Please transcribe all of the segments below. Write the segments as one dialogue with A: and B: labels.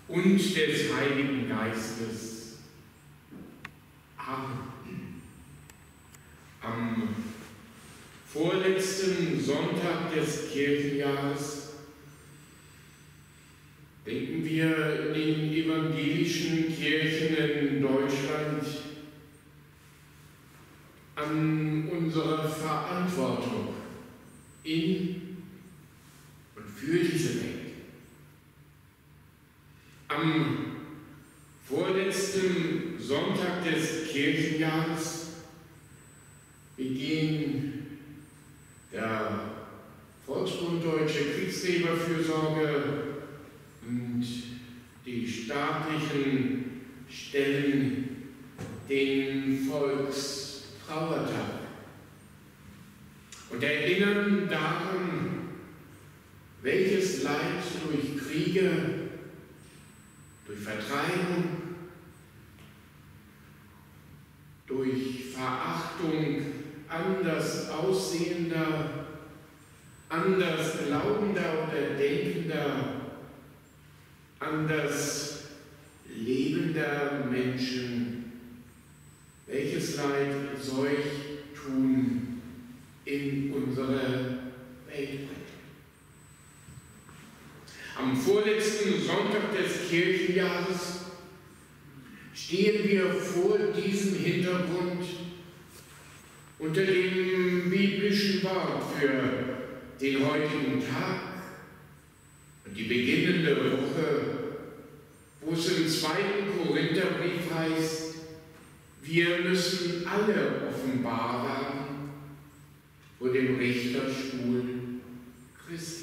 A: und des Heiligen Geistes. Amen. Am vorletzten Sonntag des Kirchenjahres denken wir in den evangelischen Kirchen in Deutschland an unsere Verantwortung in und für diese Welt. Am vorletzten Sonntag des Kirchenjahres begehen der Volksbund Deutsche Kriegsgräberfürsorge und die staatlichen Stellen den Volkstrauertag und erinnern daran, welches Leid durch Kriege, durch Vertreibung, durch Verachtung anders aussehender, anders glaubender oder denkender, anders lebender Menschen, welches Leid solch tun in unsere Welt bringt. Am vorletzten Sonntag des Kirchenjahres stehen wir vor diesem Hintergrund unter dem biblischen Wort für den heutigen Tag und die beginnende Woche, wo es im 2. Korintherbrief heißt, wir müssen alle offenbar werden vor dem Richterstuhl Christi.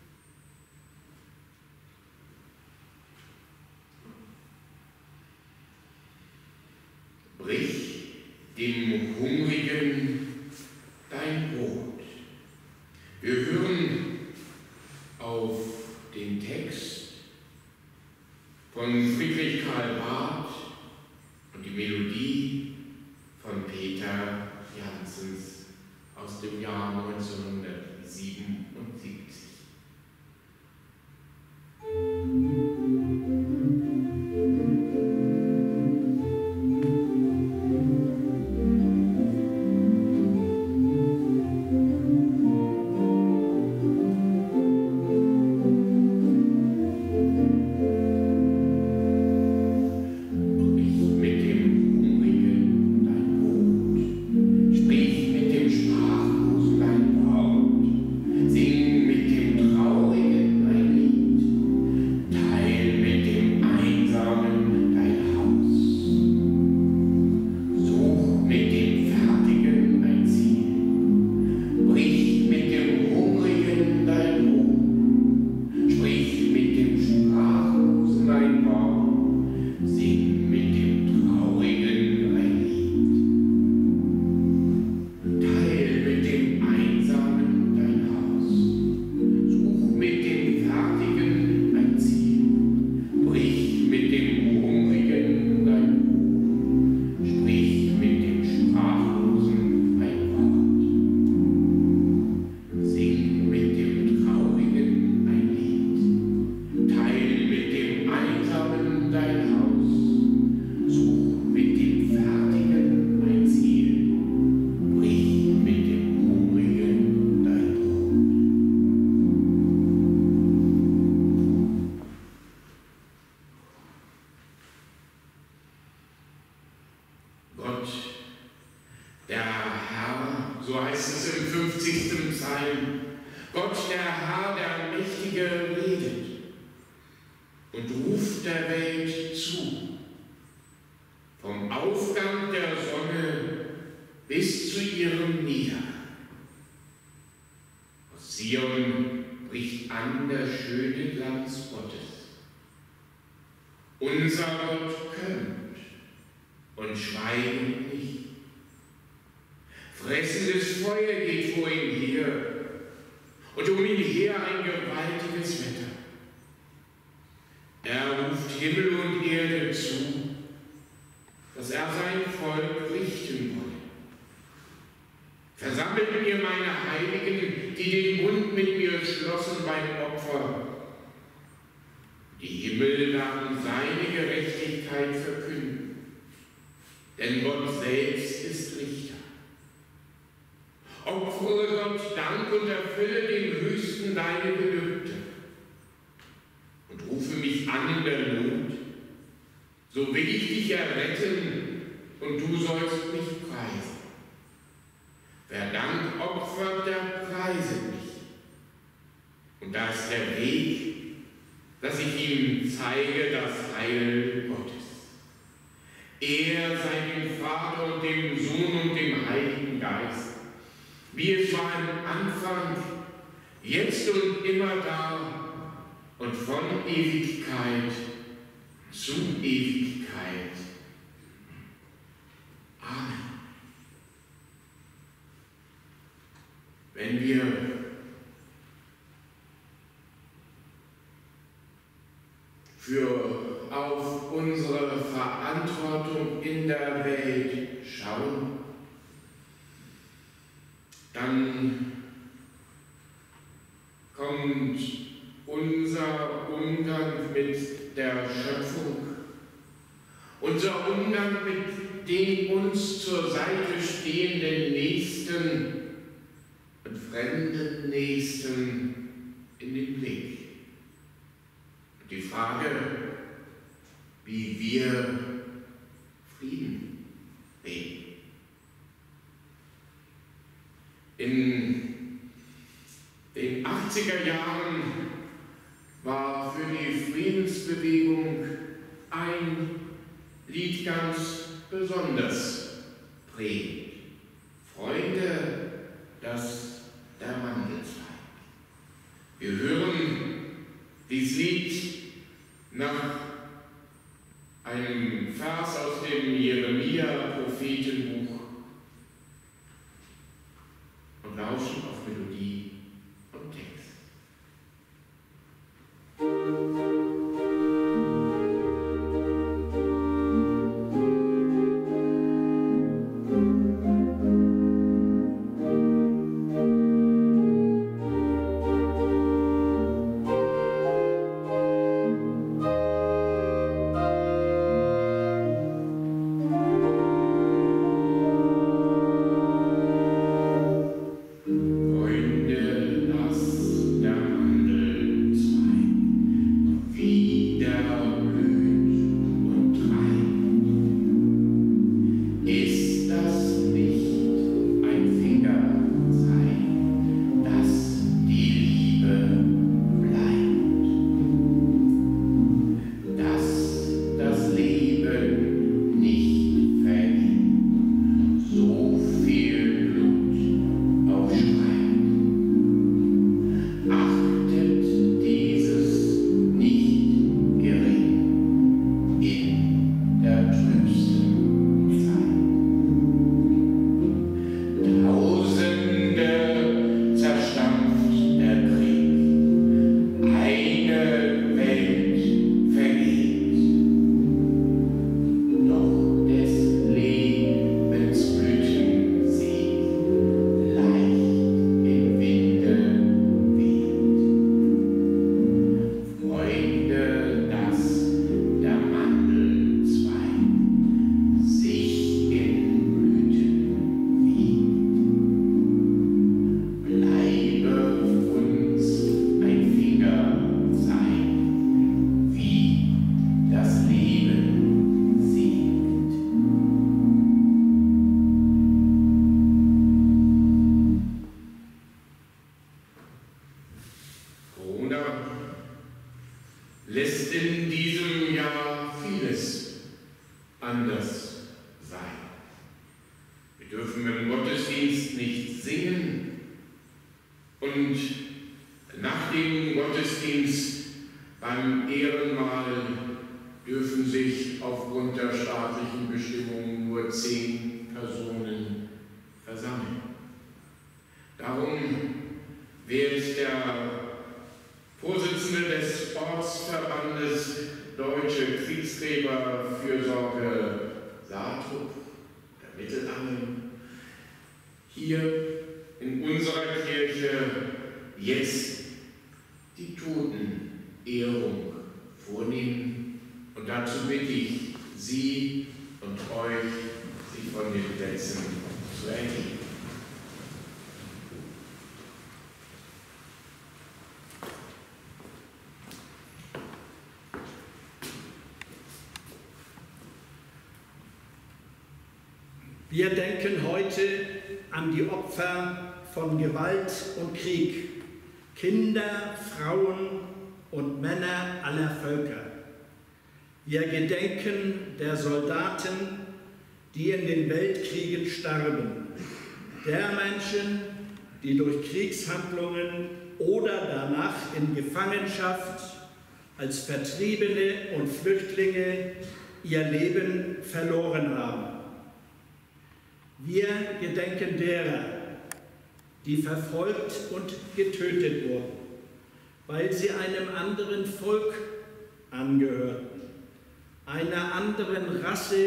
A: Brich dem Hungrigen dein Brot. Wir hören auf den Text von Friedrich Karl Barth und die Melodie von Peter Janssens aus dem Jahr 1977. So heißt es im 50. Psalm. Gott, der Herr, der Mächtige, redet und ruft der Welt zu. Vom Aufgang der Sonne bis zu ihrem Niedergang. Aus Zion bricht an der schöne Glanz Gottes. Unser Gott kömmt und schweigt nicht. Fressendes Feuer geht vor ihm her und um ihn her ein gewaltiges Wetter. Er ruft Himmel und Erde zu, dass er sein Volk richten wolle. Versammelt mir meine Heiligen, die den Bund mit mir schlossen beim Opfer. Die Himmel Himmel werden seine Gerechtigkeit verkünden, denn Gott selbst ist Richter. Opfere Gott Dank und erfülle dem Höchsten deine Gelübde und rufe mich an in der Not, so will ich dich erretten und du sollst mich preisen. Wer Dank opfert, der preiset mich. Und da ist der Weg, dass ich ihm zeige das Heil Gottes. Er sei dem Vater und dem Sohn und dem Heiligen Geist, wie es war im Anfang, jetzt und immer da und von Ewigkeit zu Ewigkeit. Amen. Wenn wir auf unsere Verantwortung in der Welt schauen, dann kommt unser Umgang mit der Schöpfung, unser Umgang mit den uns zur Seite stehenden Nächsten und fremden Nächsten in den Blick. Und die Frage, wie wir Frieden leben. In den 80er Jahren war für die Friedensbewegung ein Lied ganz besonders prägend. Freunde, das der Wandel zeigt. Wir hören dieses Lied nach einem Vers aus dem Jeremia-Prophetenbuch und lauschen auf Melodie und Text. Lässt in diesem Jahr vieles anders sein. Wir dürfen im Gottesdienst nicht singen und nach dem Gottesdienst beim Ehrenmahl dürfen sich aufgrund der staatlichen Bestimmungen nur 10 Personen versammeln. Darum wählt der Vorsitzende des Ortsverbandes Deutsche Kriegsgräberfürsorge Saathof, der Mittelangen, hier in unserer Kirche jetzt die Totenehrung vornehmen dazu bitte ich Sie und euch, sich von den Plätzen zu erheben.
B: Wir denken heute an die Opfer von Gewalt und Krieg, Kinder, Frauen und Männer aller Völker. Wir gedenken der Soldaten, die in den Weltkriegen starben, der Menschen, die durch Kriegshandlungen oder danach in Gefangenschaft als Vertriebene und Flüchtlinge ihr Leben verloren haben. Wir gedenken derer, die verfolgt und getötet wurden, weil sie einem anderen Volk angehörten, einer anderen Rasse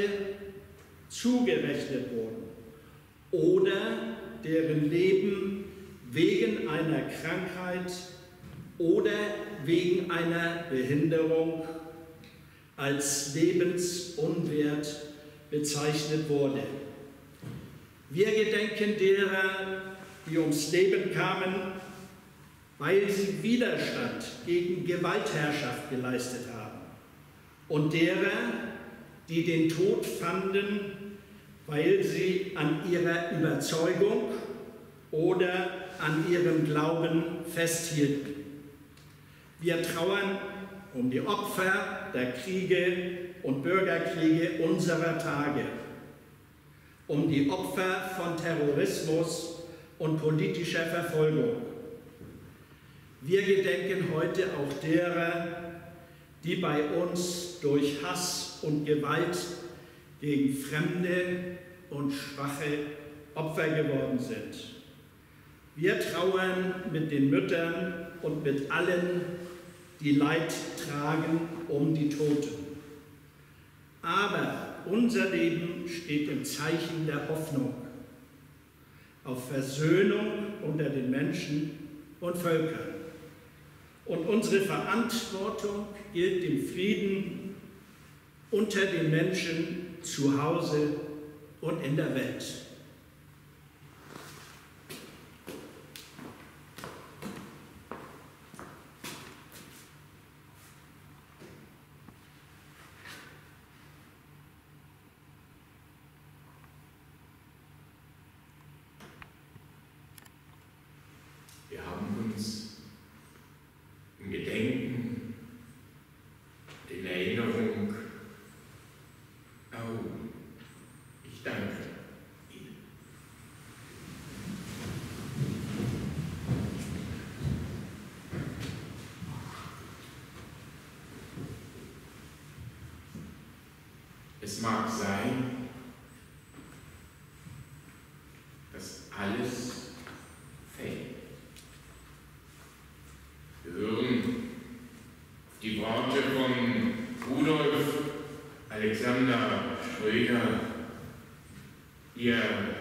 B: zugerechnet wurden oder deren Leben wegen einer Krankheit oder wegen einer Behinderung als lebensunwert bezeichnet wurde. Wir gedenken derer, die ums Leben kamen, weil sie Widerstand gegen Gewaltherrschaft geleistet haben, und derer, die den Tod fanden, weil sie an ihrer Überzeugung oder an ihrem Glauben festhielten. Wir trauern um die Opfer der Kriege und Bürgerkriege unserer Tage, um die Opfer von Terrorismus und politischer Verfolgung. Wir gedenken heute auch derer, die bei uns durch Hass und Gewalt gegen Fremde und schwache Opfer geworden sind. Wir trauern mit den Müttern und mit allen, die Leid tragen, um die Toten. Aber unser Leben steht im Zeichen der Hoffnung auf Versöhnung unter den Menschen und Völkern. Und unsere Verantwortung gilt dem Frieden unter den Menschen zu Hause und in der Welt.
A: Wir haben uns im Gedenken, in Erinnerung, ich danke Ihnen. Es mag sein, dass alles fällt. Wir hören die Worte von Rudolf Alexander Schröder, der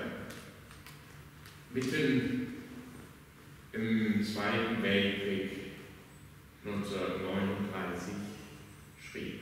A: mitten im Zweiten Weltkrieg 1939 schrieb.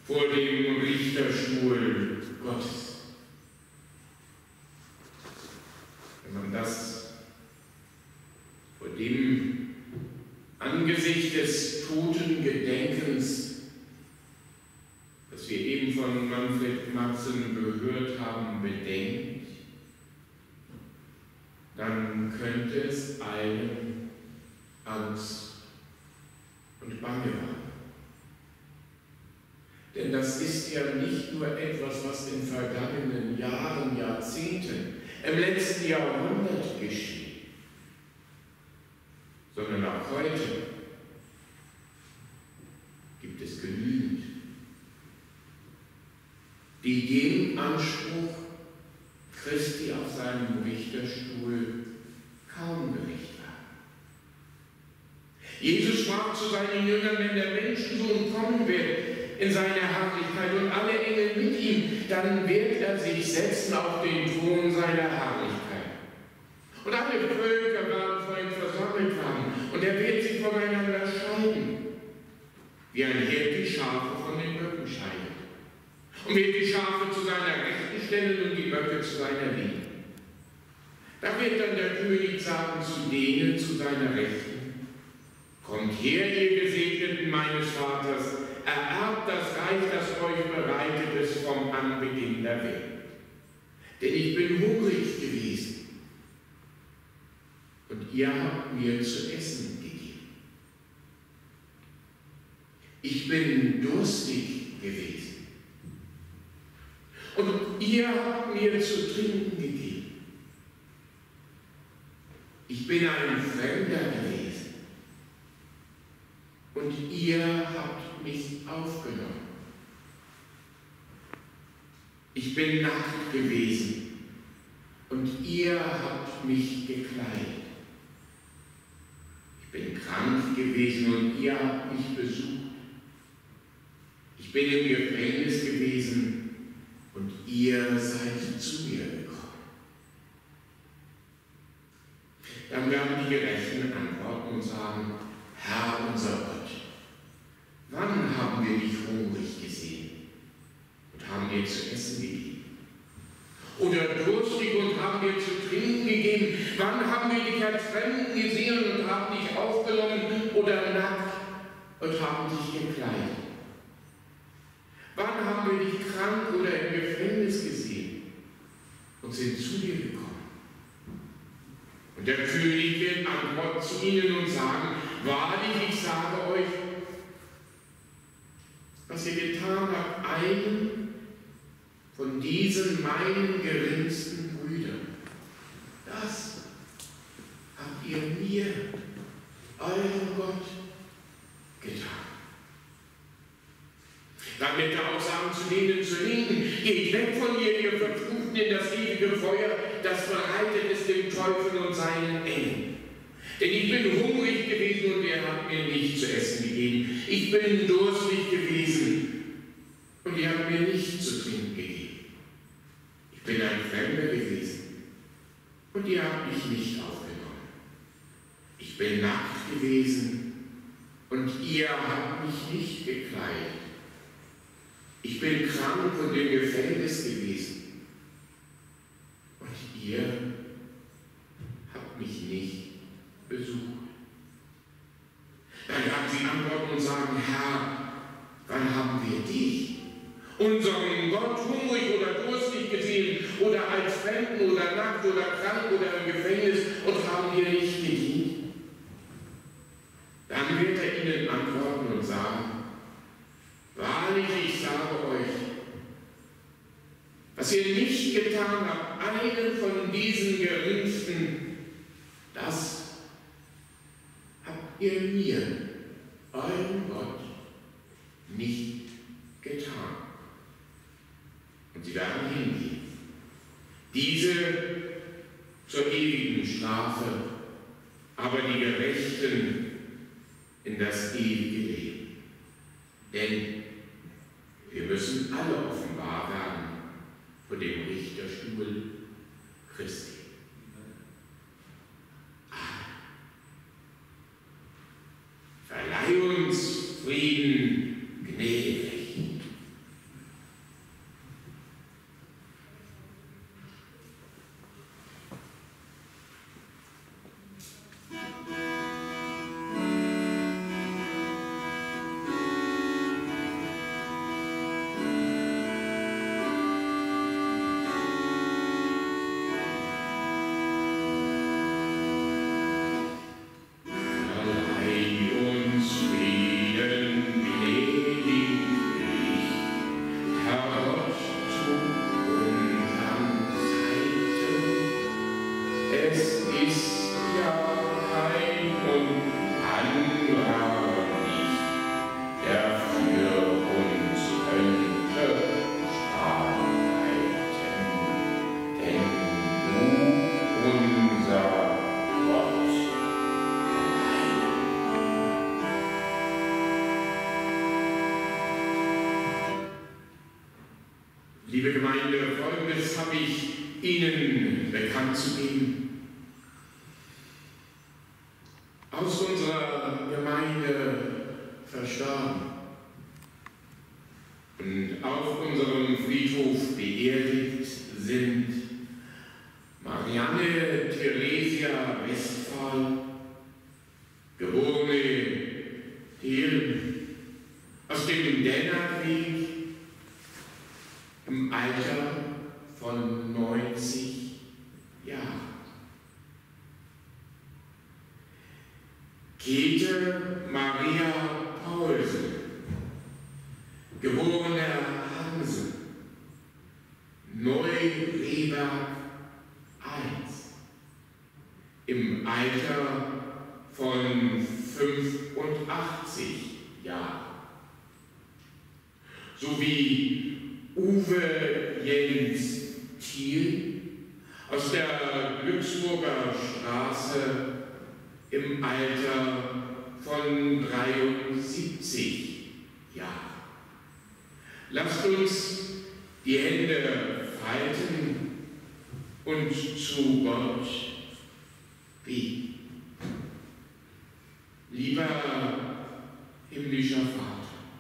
A: vor dem Richterstuhl Gottes. Wenn man das vor dem Angesicht des Totengedenkens, das wir eben von Manfred Matzen gehört haben, bedenkt, dann könnte es einem Angst und Bange machen. Denn das ist ja nicht nur etwas, was in vergangenen Jahren, Jahrzehnten, im letzten Jahrhundert geschieht, sondern auch heute gibt es genügend, die dem Anspruch Christi auf seinem Richterstuhl kaum gerecht waren. Jesus sprach zu seinen Jüngern, wenn der Menschensohn kommen wird in seine Herrlichkeit und alle Engel mit ihm, dann wird er sich setzen auf den Thron seiner Herrlichkeit. Und alle Völker werden vor ihm versammelt werden und er wird sie voneinander scheiden, wie ein Hirt die Schafe von den Böcken scheidet. Und wird die Schafe zu seiner Rechten stellen und die Böcke zu seiner Linken. Da wird dann der König sagen zu denen zu seiner Rechten: Kommt her, ihr Gesegneten meines Vaters, ererbt das Reich, das euch bereitet ist vom Anbeginn der Welt. Denn ich bin hungrig gewesen und ihr habt mir zu essen gegeben. Ich bin durstig gewesen und ihr habt mir zu trinken gegeben. Ich bin ein Fremder gewesen und ihr habt mich aufgenommen. Ich bin nackt gewesen und ihr habt mich gekleidet. Ich bin krank gewesen und ihr habt mich besucht. Ich bin im Gefängnis gewesen und ihr seid zu mir gekommen. Dann werden die Gerechten antworten und sagen: Herr unser Gott, wann haben wir dich hungrig gesehen und haben dir zu essen gegeben? Oder durstig und haben dir zu trinken gegeben? Wann haben wir dich als Fremden gesehen und haben dich aufgenommen? Oder nackt und haben dich gekleidet? Wann haben wir dich krank oder im Gefängnis gesehen und sind zu dir gekommen? Und der König wird antworten zu ihnen und sagen: Wahrlich, ich sage euch, was ihr getan habt, einen von diesen meinen geringsten Brüdern, das habt ihr mir, eurem Gott, getan. Dann wird er auch sagen zu denen zur Linken: Geht weg von mir, ihr Verfluchten, in das ewige Feuer, das bereitet ist dem Teufel und seinen Engeln. Denn ich bin hungrig gewesen und ihr habt mir nicht zu essen gegeben. Ich bin durstig gewesen und ihr habt mir nicht zu trinken gegeben. Ich bin ein Fremder gewesen und ihr habt mich nicht aufgenommen. Ich bin nackt gewesen und ihr habt mich nicht gekleidet. Ich bin krank und im Gefängnis gewesen und ihr habt mich nicht besucht. Dann werden sie antworten und sagen: Herr, wann haben wir dich, unseren Gott, hungrig oder durstig gesehen oder als Fremden oder nackt oder krank oder im Gefängnis und haben dir nicht gedient? Dann wird er ihnen antworten und sagen: Wahrlich, ich sage euch, was ihr nicht getan habt, einen von diesen Geringsten, das habt ihr mir, eurem Gott, nicht getan. Und sie werden hingehen. Diese zur ewigen Strafe, aber die Gerechten in das ewige Leben. Denn wir müssen alle offenbar werden vor dem Richterstuhl Christi. Verleih uns Frieden gnädig Liebe Gemeinde, Folgendes habe ich Ihnen bekannt zu geben. Aus unserer Gemeinde verstorben und auf unserem Friedhof beerdigt sind Marianne Theresia Westphal, geborene Helen, aus dem Dännerweg, im Alter von 90 Jahren. Käthe Maria Paulsen, geborene Hansen, Neu-Rehberg 1, im Alter von 85 Jahren. Sowie Uwe Jens Thiel aus der Glücksburger Straße im Alter von 73 Jahren. Lasst uns die Hände falten und zu Gott beten. Lieber himmlischer Vater,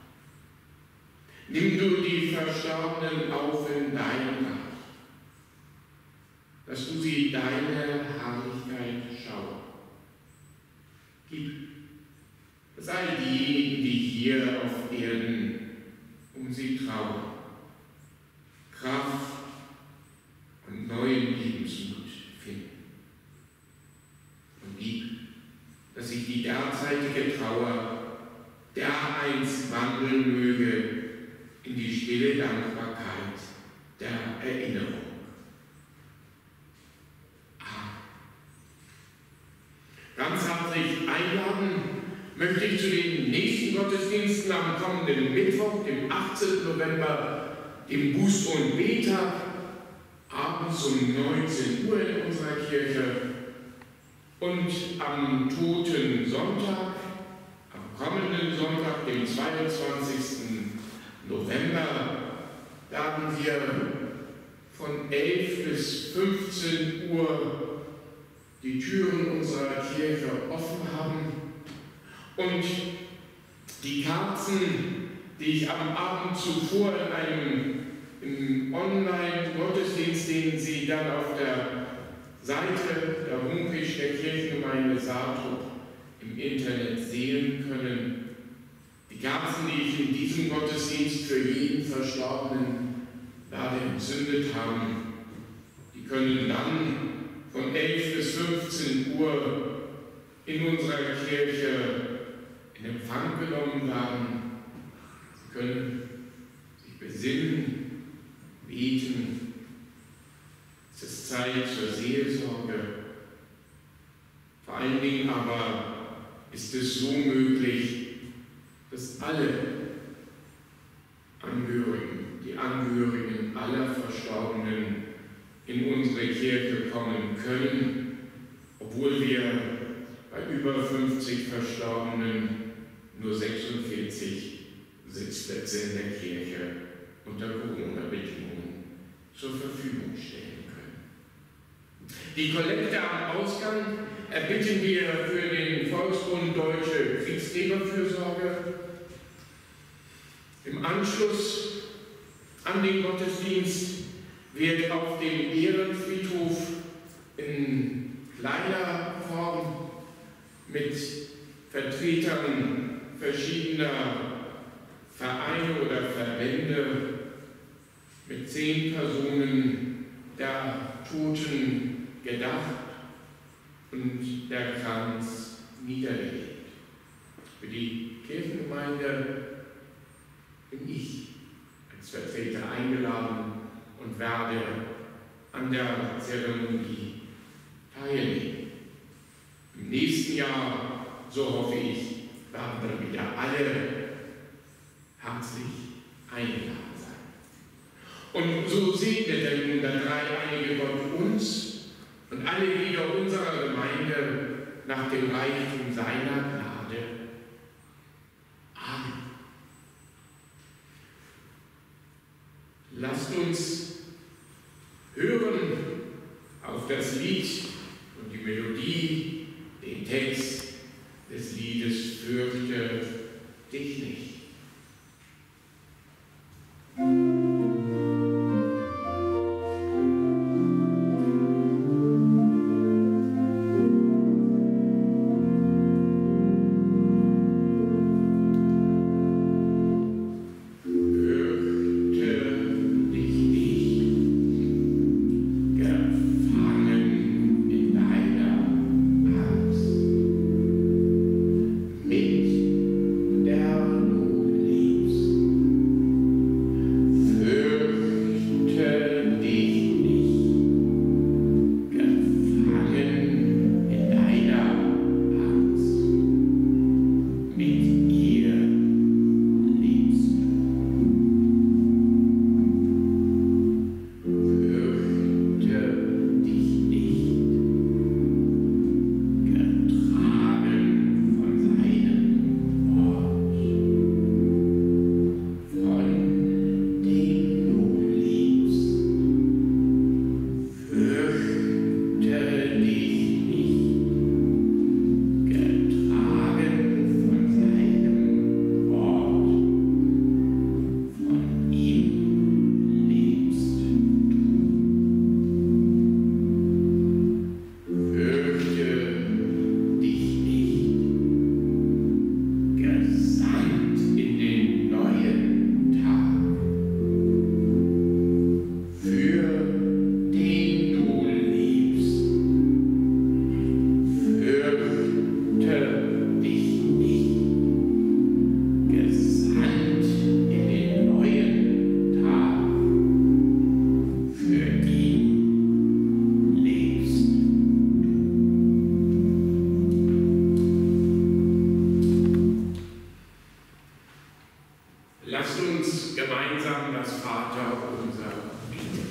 A: nimm du die Verstorbenen auf in dein Reich, dass du sie deine Herrlichkeit schauen. Gib, dass all diejenigen, die hier auf Erden um sie trauern, Kraft und neuen Lebensmut finden. Und gib, dass sich die derzeitige Trauer dereinst wandeln möge in die stille Dankbarkeit der Erinnerung. Ganz herzlich einladen möchte ich zu den nächsten Gottesdiensten am kommenden Mittwoch, dem 18. November, dem Buß- und Bettag, abends um 19 Uhr in unserer Kirche, und am Toten Sonntag, am kommenden Sonntag, dem 22. November, werden wir von 11 bis 15 Uhr die Türen unserer Kirche offen haben und die Kerzen, die ich am Abend zuvor im Online-Gottesdienst, den Sie dann auf der Seite der Homepage der Kirchengemeinde Saatrup im Internet sehen können, die Kerzen, die ich in diesem Gottesdienst für jeden Verstorbenen werde entzündet haben, die können dann von 11 bis 15 Uhr in unserer Kirche in Empfang genommen werden. Sie können sich besinnen, beten. Es ist Zeit zur Seelsorge. Vor allen Dingen aber ist es so möglich, dass alle Angehörigen, die Angehörigen aller Verstorbenen in unsere Kirche kommen können, obwohl wir bei über 50 Verstorbenen nur 46 Sitzplätze in der Kirche unter Corona-Bedingungen zur Verfügung stellen können. Die Kollekte am Ausgang erbitten wir für den Volksbund Deutsche Kriegsgräberfürsorge. Im Anschluss an den Gottesdienst wird auf dem Ehrenfriedhof in kleiner Form mit Vertretern verschiedener Vereine oder Verbände mit 10 Personen der Toten gedacht und der Kranz niedergelegt. Für die Kirchengemeinde bin ich als Vertreter eingeladen und werde an der Zeremonie teilnehmen. Im nächsten Jahr, so hoffe ich, werden dann wieder alle herzlich eingeladen sein. Und so segne denn nun der dreieinige Gott uns und alle Glieder unserer Gemeinde nach dem Reichtum seiner Gnade. Amen. Lasst uns hören auf das Lied und die Melodie, den Text des Liedes Fürchte dich nicht. Lasst uns gemeinsam das Vaterunser beten.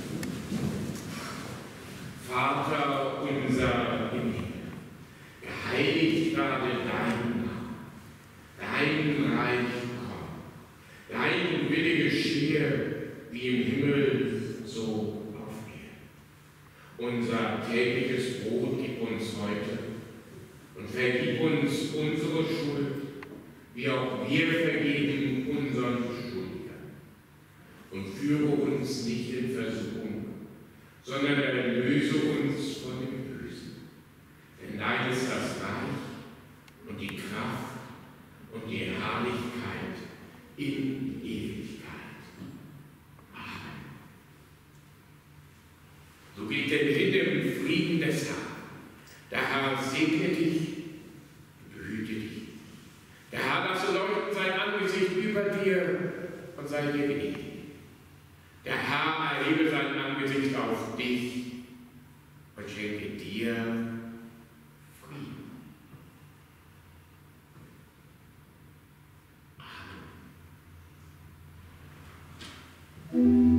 A: Vater unser im Himmel, geheiligt werde dein Name, dein Reich komme, dein Wille geschehe, wie im Himmel, so auf Erden. Unser tägliches Brot gib uns heute und vergib uns unsere Schuld, wie auch wir vergeben unseren Schuldigern. Und führe uns nicht in Versuchung, sondern erlöse uns von dem Bösen. Denn dein ist das Reich und die Kraft und die Herrlichkeit in Ewigkeit. Amen. So geht denn hin im Frieden des Herrn. Der Herr segne dich, behüte dich. Der Herr lasse leuchten sein Angesicht über dir und sei dir gnädig. Der Herr erhebe sein Angesicht auf dich und schenke dir Frieden. Amen.